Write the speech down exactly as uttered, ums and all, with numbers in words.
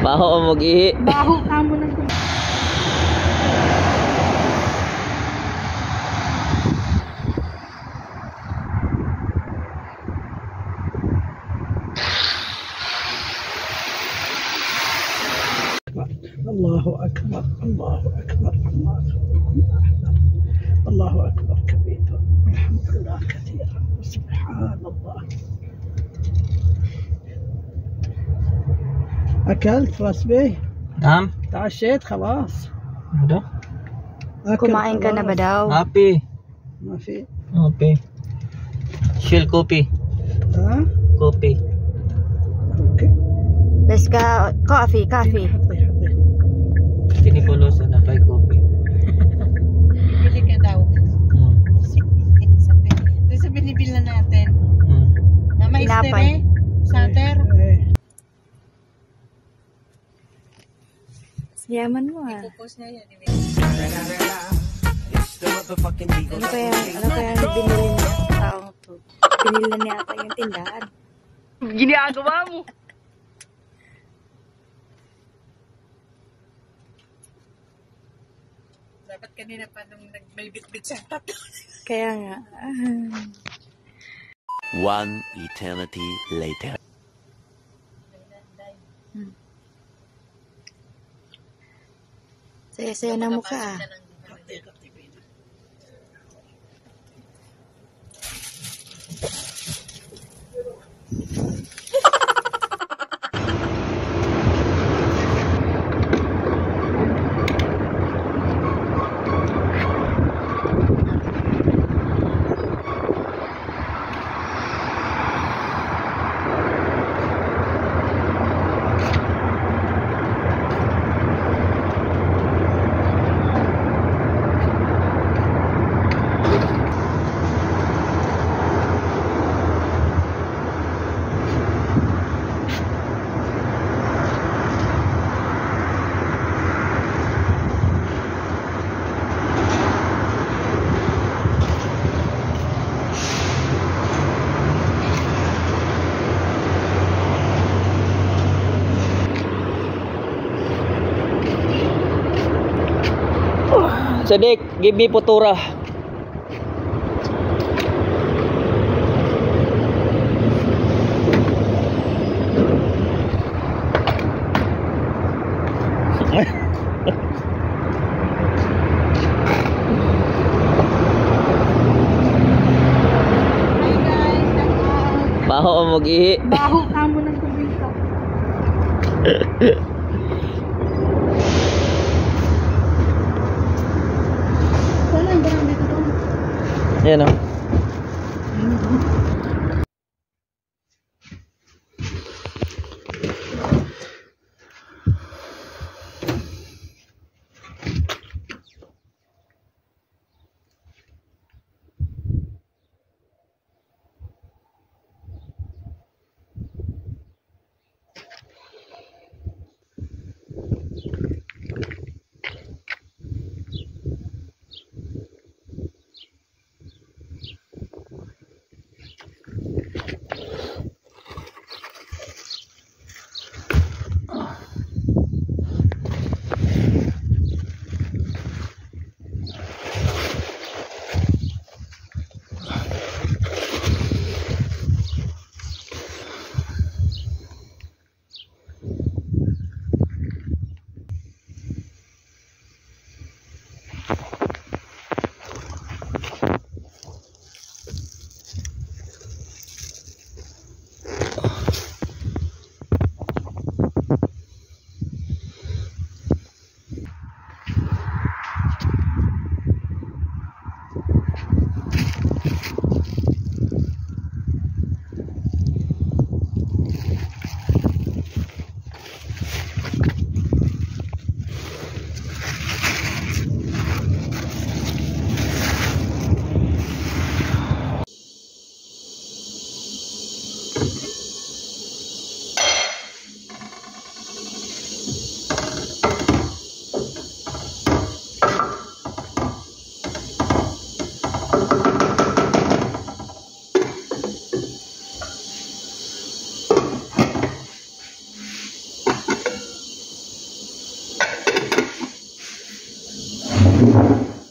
Baho mo gihi. Baho ka mo ng Allahu Akbar, Allahu Akbar, Allahu Akbar kabira, alhamdulillah kathira, subhanallah. أكلت راس بيه؟ نعم. تعشيت خلاص؟ Udah. kumain ka na ba daw? Api. ما في. Api. Shil kopi. ها؟ Kopi. اوكي. Bes ka coffee, coffee. حطي حطي. Sini pulusan na kay kopi. Bili ka daw. Hmm. Sabi, doon sa binibila natin. Hmm. Na mais Tinapay. tere, sater. إيه. Yaman mo ah. Focus niya yan. Ano kaya, ano kaya binili niya ang taong to? Binili niya ata yung tindahan. Ginagawa mo! Dapat kanina pa nung may bit-bit siya tatlo. Kaya nga. Ah. One eternity later. Saya-saya na mukha ah. Sadik, give me putura. Baho mo gihi. Baho ka mo ng tubig ka. Wala yung barangay ko doon. Yan o. Bye.